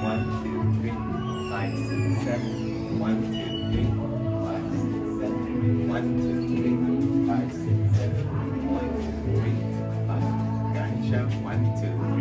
1, 2, 3, 5, 6, 7. 1, 2, 3, 5, 6, 7. 1, 2, 3, 5, 6, 7. 1, 2, 3, 5. Gotcha. 1, 2, 3.